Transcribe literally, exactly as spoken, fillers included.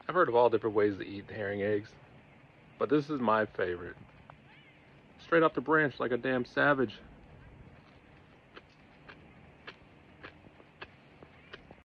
I've heard of all different ways to eat herring eggs, but this is my favorite. Straight off the branch like a damn savage.